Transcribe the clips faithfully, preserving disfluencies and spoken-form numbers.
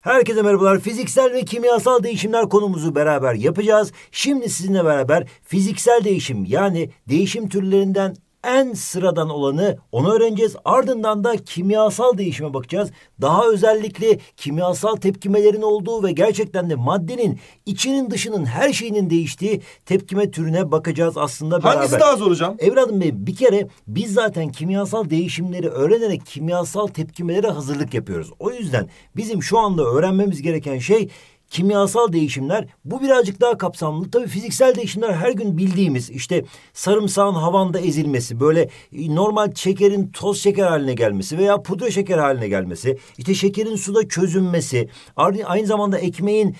Herkese merhabalar. Fiziksel ve kimyasal değişimler konumuzu beraber yapacağız. Şimdi sizinle beraber fiziksel değişim yani değişim türlerinden en sıradan olanı onu öğreneceğiz. Ardından da kimyasal değişime bakacağız. Daha özellikle kimyasal tepkimelerin olduğu ve gerçekten de maddenin içinin dışının her şeyinin değiştiği tepkime türüne bakacağız aslında beraber. Hangisi daha zor hocam? Evladım benim, bir kere biz zaten kimyasal değişimleri öğrenerek kimyasal tepkimelere hazırlık yapıyoruz. O yüzden bizim şu anda öğrenmemiz gereken şey kimyasal değişimler. Bu birazcık daha kapsamlı. Tabii fiziksel değişimler her gün bildiğimiz, işte sarımsağın havanda ezilmesi, böyle normal şekerin toz şeker haline gelmesi veya pudra şeker haline gelmesi, işte şekerin suda çözünmesi, aynı zamanda ekmeğin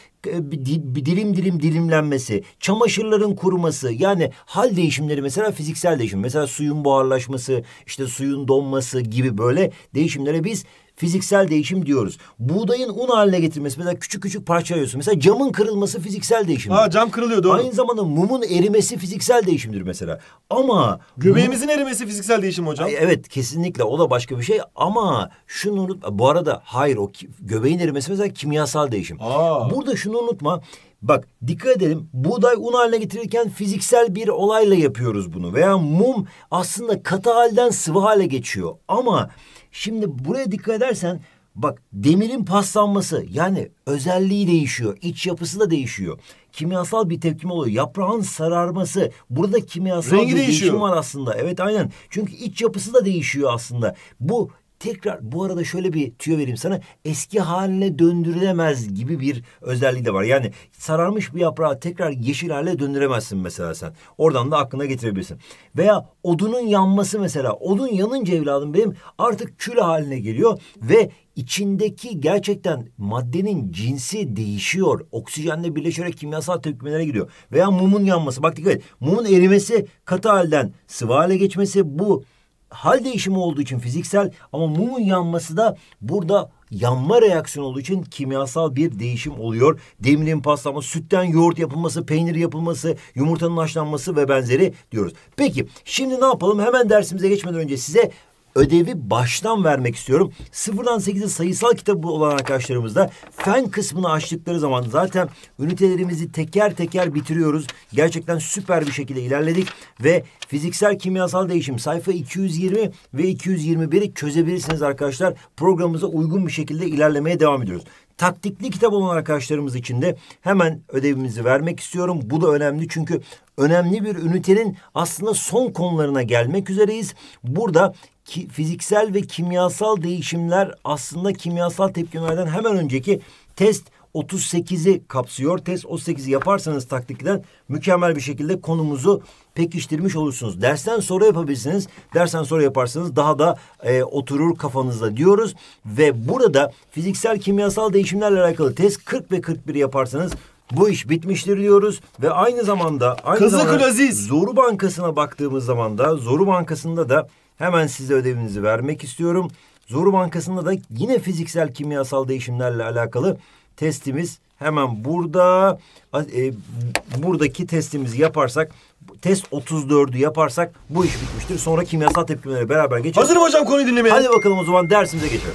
dilim dilim dilimlenmesi, çamaşırların kuruması, yani hal değişimleri mesela fiziksel değişim. Mesela suyun buharlaşması, işte suyun donması gibi böyle değişimlere biz fiziksel değişim diyoruz. Buğdayın un haline getirmesi, mesela küçük küçük parçalıyorsun. Mesela camın kırılması fiziksel değişimdir. Ha, cam kırılıyor, doğru. Aynı zamanda mumun erimesi fiziksel değişimdir mesela. Ama göbeğimizin mum... erimesi fiziksel değişim hocam. Ay, evet, kesinlikle o da başka bir şey ama şunu unut. Bu arada hayır, o göbeğin erimesi mesela kimyasal değişim. Aa. Burada şunu unutma. Bak, dikkat edelim, buğday un haline getirirken fiziksel bir olayla yapıyoruz bunu. Veya mum aslında katı halden sıvı hale geçiyor. Ama şimdi buraya dikkat edersen bak, demirin paslanması yani özelliği değişiyor. İç yapısı da değişiyor. Kimyasal bir tepkime oluyor. Yaprağın sararması, burada kimyasal rengi bir değişiyor. değişim var aslında. Evet, aynen. Çünkü iç yapısı da değişiyor aslında. Bu tekrar, bu arada şöyle bir tüyo vereyim sana. Eski haline döndürülemez gibi bir özelliği de var. Yani sararmış bir yaprağı tekrar yeşil hale döndüremezsin mesela sen. Oradan da aklına getirebilirsin. Veya odunun yanması mesela. Odun yanınca evladım benim artık kül haline geliyor ve içindeki gerçekten maddenin cinsi değişiyor. Oksijenle birleşerek kimyasal tepkimelere giriyor. Veya mumun yanması. Bak dikkat et. Mumun erimesi, katı halden sıvı hale geçmesi, bu hal değişimi olduğu için fiziksel, ama mumun yanması da burada yanma reaksiyonu olduğu için kimyasal bir değişim oluyor. Demirin paslanması, sütten yoğurt yapılması, peynir yapılması, yumurtanın haşlanması ve benzeri diyoruz. Peki şimdi ne yapalım? Hemen dersimize geçmeden önce size ödevi baştan vermek istiyorum. Sıfırdan sekize sayısal kitabı olan arkadaşlarımız da fen kısmını açtıkları zaman zaten ünitelerimizi teker teker bitiriyoruz. Gerçekten süper bir şekilde ilerledik ve fiziksel kimyasal değişim sayfa iki yüz yirmi ve iki yüz yirmi biri çözebilirsiniz arkadaşlar. Programımıza uygun bir şekilde ilerlemeye devam ediyoruz. Taktikli kitap olan arkadaşlarımız için de hemen ödevimizi vermek istiyorum. Bu da önemli çünkü önemli bir ünitenin aslında son konularına gelmek üzereyiz. Burada ki, fiziksel ve kimyasal değişimler aslında kimyasal tepkimelerden hemen önceki test otuz sekizi kapsıyor. Test otuz sekizi yaparsanız taktikten mükemmel bir şekilde konumuzu pekiştirmiş olursunuz. Dersten sonra yapabilirsiniz. Dersten sonra yaparsanız daha da e, oturur kafanızda diyoruz. Ve burada fiziksel kimyasal değişimlerle alakalı test kırk ve kırk bir yaparsanız bu iş bitmiştir diyoruz. Ve aynı zamanda aynı Kızıl zamanda Aziz. Zoru Bankası'na baktığımız zaman da Zoru Bankası'nda da hemen size ödevinizi vermek istiyorum. Zoru Bankası'nda da yine fiziksel kimyasal değişimlerle alakalı testimiz hemen burada. E, buradaki testimizi yaparsak, test otuz dördü yaparsak bu iş bitmiştir. Sonra kimyasal tepkimelere beraber geçeceğiz. Hazırım hocam, konuyu dinlemeye. Hadi bakalım o zaman dersimize geçelim.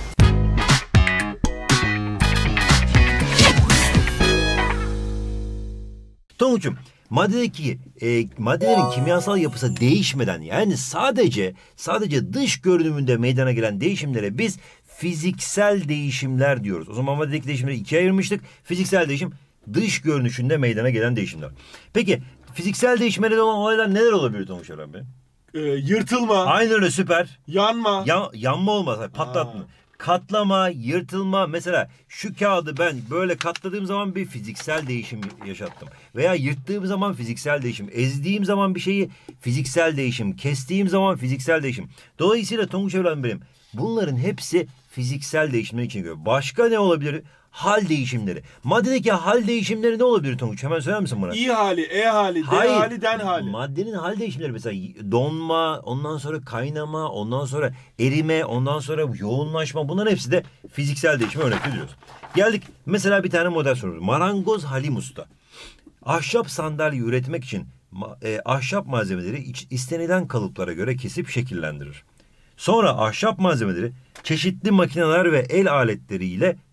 Tonguç'um, maddedeki e, maddelerin kimyasal yapısı değişmeden, yani sadece sadece dış görünümünde meydana gelen değişimlere biz fiziksel değişimler diyoruz. O zaman maddedeki değişimleri ikiye ayırmıştık. Fiziksel değişim, dış görünüşünde meydana gelen değişimler. Peki fiziksel değişimlerde olan olaylar neler olabilir Tonguç Eren Bey? Ee, yırtılma. Aynen öyle, süper. Yanma. Ya, yanma olmaz, patlatma. Aa. Katlama, yırtılma. Mesela şu kağıdı ben böyle katladığım zaman bir fiziksel değişim yaşattım. Veya yırttığım zaman fiziksel değişim. Ezdiğim zaman bir şeyi fiziksel değişim. Kestiğim zaman fiziksel değişim. Dolayısıyla Tonguç evladım benim, bunların hepsi fiziksel değişimler için geliyor. Başka ne olabilir? Hal değişimleri. Maddedeki hal değişimleri ne olabilir Tonguç? Hemen söyler misin bana? İ hali, E hali, D Hayır. hali, den hali. Maddenin hal değişimleri mesela donma, ondan sonra kaynama, ondan sonra erime, ondan sonra yoğunlaşma, bunların hepsi de fiziksel değişime örnek veriyoruz. Geldik mesela bir tane model soruyoruz. Marangoz Halim Usta ahşap sandalye üretmek için e, ahşap malzemeleri iç, istenilen kalıplara göre kesip şekillendirir. Sonra ahşap malzemeleri çeşitli makineler ve el aletleriyle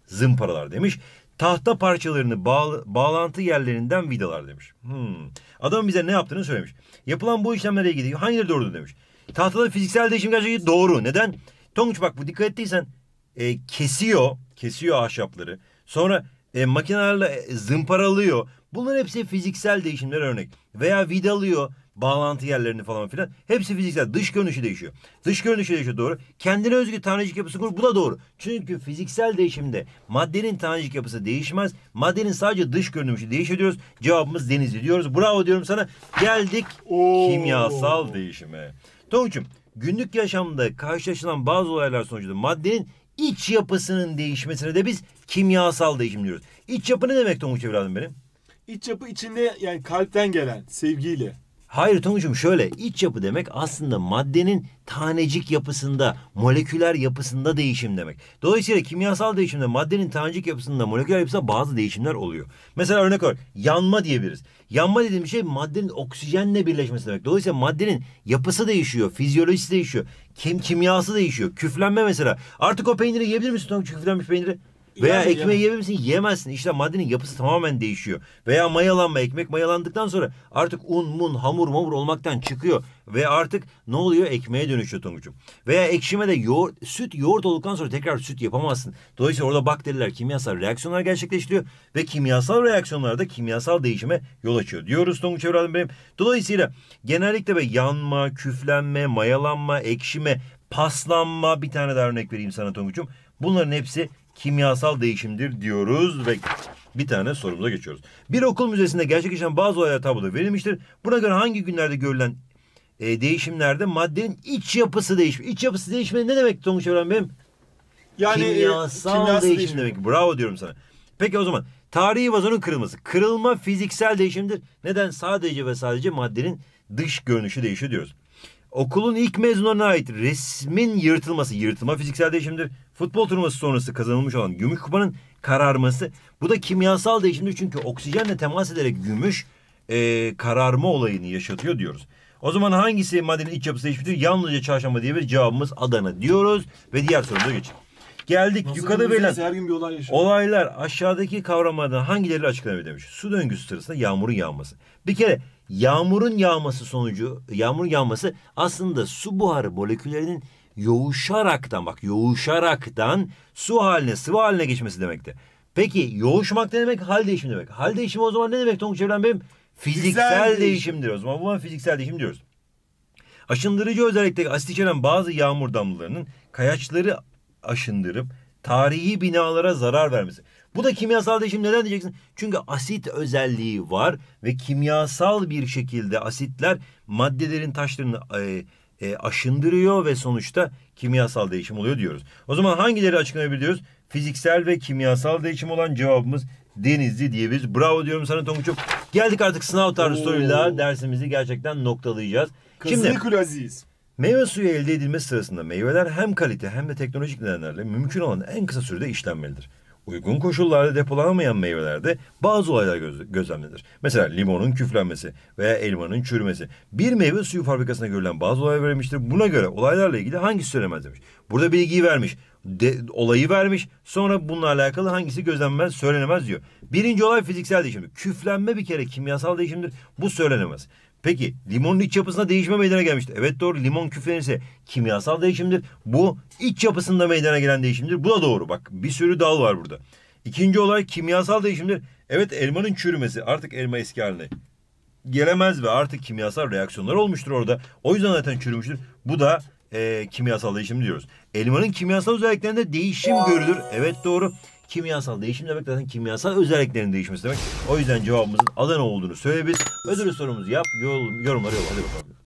zımparalar demiş. Tahta parçalarını bağ, bağlantı yerlerinden vidalar demiş. Hmm. Adam bize ne yaptığını söylemiş. Yapılan bu işlemlerle ilgili hangileri doğrudur demiş. Tahtada fiziksel değişim gerçekten doğru. Neden? Tonguç bak bu dikkat ettiysen e, kesiyor, kesiyor ahşapları. Sonra e, makinelerle e, zımparalıyor. Bunların hepsi fiziksel değişimler örnek. Veya vidalıyor bağlantı yerlerini falan filan. Hepsi fiziksel. Dış görünüşü değişiyor. Dış görünüşü değişiyor doğru. Kendine özgü tanecik yapısı kur. Bu da doğru. Çünkü fiziksel değişimde maddenin tanecik yapısı değişmez. Maddenin sadece dış görünüşü değişiyor diyoruz. Cevabımız Denizli diyoruz. Bravo diyorum sana. Geldik Oo. kimyasal değişime. Tonguç'um günlük yaşamda karşılaşılan bazı olaylar sonucunda maddenin iç yapısının değişmesine de biz kimyasal değişim diyoruz. İç yapı ne demek Tonguç evladım benim? İç yapı içinde yani kalpten gelen sevgiyle. Hayır Tonguç'um şöyle iç yapı demek aslında maddenin tanecik yapısında, moleküler yapısında değişim demek. Dolayısıyla kimyasal değişimde maddenin tanecik yapısında, moleküler yapısında bazı değişimler oluyor. Mesela örnek olarak yanma diyebiliriz. Yanma dediğim şey maddenin oksijenle birleşmesi demek. Dolayısıyla maddenin yapısı değişiyor, fizyolojisi değişiyor, kim kimyası değişiyor. Küflenme mesela. Artık o peyniri yiyebilir misin Tonguç, küflenmiş peyniri? Veya Yani ekmeği yemem. yiyebilir misin? Yiyemezsin. İşte maddenin yapısı tamamen değişiyor. Veya mayalanma, ekmek mayalandıktan sonra artık un, mun, hamur, mamur olmaktan çıkıyor. Ve artık ne oluyor? Ekmeğe dönüşüyor Tonguç'um. Veya ekşime de yoğurt, süt, yoğurt olduktan sonra tekrar süt yapamazsın. Dolayısıyla orada bakteriler, kimyasal reaksiyonlar gerçekleştiriyor. Ve kimyasal reaksiyonlar da kimyasal değişime yol açıyor diyoruz Tonguç evladım benim. Dolayısıyla genellikle be yanma, küflenme, mayalanma, ekşime, paslanma, bir tane daha örnek vereyim sana Tonguç'um. Bunların hepsi kimyasal değişimdir diyoruz ve bir tane sorumuza geçiyoruz. Bir okul müzesinde gerçekleşen bazı olaylar tabloda verilmiştir. Buna göre hangi günlerde görülen e, değişimlerde maddenin iç yapısı değişmiş? İç yapısı değişimi ne demek Tonguç öğren benim? Yani e, kimyasal, kimyasal değişim, değişim demek. Bravo diyorum sana. Peki o zaman tarihi vazonun kırılması. Kırılma fiziksel değişimdir. Neden? Sadece ve sadece maddenin dış görünüşü değişiyor diyoruz. Okulun ilk mezunlarına ait resmin yırtılması, yırtılma fiziksel değişimdir. Futbol turnuvası sonrası kazanılmış olan gümüş kupanın kararması, bu da kimyasal değişimdir. Çünkü oksijenle temas ederek gümüş e, kararma olayını yaşatıyor diyoruz. O zaman hangisi maddenin iç yapısı değişmiştir? Yalnızca çarşamba diye bir cevabımız Adana diyoruz ve diğer sorumuza geçelim. Geldik Nasıl yukarıda verilen her gün bir olay yaşıyor. olaylar aşağıdaki kavramlardan hangileri açıklanabilir demiş. Su döngüsü sırasında yağmurun yağması. Bir kere yağmurun yağması sonucu, yağmurun yağması aslında su buharı moleküllerinin yoğuşaraktan, bak yoğuşaraktan su haline, sıvı haline geçmesi demekti. Peki yoğuşmak ne demek? Hal değişimi demek. Hal değişimi o zaman ne demek Tonguç Evren benim? Fiziksel, fiziksel değişimdir o zaman. Buna fiziksel değişim diyoruz. Aşındırıcı özellikteki asit içeren bazı yağmur damlalarının kayaçları aşındırıp tarihi binalara zarar vermesi. Bu da kimyasal değişim. Neden diyeceksin? Çünkü asit özelliği var ve kimyasal bir şekilde asitler maddelerin taşlarını e, e, aşındırıyor ve sonuçta kimyasal değişim oluyor diyoruz. O zaman hangileri açıklanabiliyoruz? Fiziksel ve kimyasal değişim olan cevabımız Denizli diyebiliriz. Bravo diyorum sana Tonguç'um. Geldik artık sınav tarzı soruyla dersimizi gerçekten noktalayacağız. Kazıklı Aziz. Meyve suyu elde edilmesi sırasında meyveler hem kalite hem de teknolojik nedenlerle mümkün olan en kısa sürede işlenmelidir. Uygun koşullarda depolanamayan meyvelerde bazı olaylar göz, gözlemlenir. Mesela limonun küflenmesi veya elmanın çürümesi. Bir meyve suyu fabrikasında görülen bazı olaylar verilmiştir. Buna göre olaylarla ilgili hangisi söylemez demiş. Burada bilgiyi vermiş, de, olayı vermiş. Sonra bununla alakalı hangisi gözlenmez, söylenemez diyor. Birinci olay fiziksel değişimdir. Küflenme bir kere kimyasal değişimdir. Bu söylenemez. Peki limonun iç yapısında değişme meydana gelmiştir. Evet doğru, limon küflenirse kimyasal değişimdir. Bu iç yapısında meydana gelen değişimdir. Bu da doğru, bak bir sürü dal var burada. İkinci olay kimyasal değişimdir. Evet elmanın çürümesi, artık elma eski haline gelemez ve artık kimyasal reaksiyonlar olmuştur orada. O yüzden zaten çürümüştür. Bu da e, kimyasal değişim diyoruz. Elmanın kimyasal özelliklerinde değişim görülür. Evet doğru. Kimyasal değişim demek zaten kimyasal özelliklerin değişmesi demek. O yüzden cevabımızın Adana olduğunu söyleyebiliriz. Ödül sorumuzu yap, yorum, yorumları yolla. Hadi bakalım.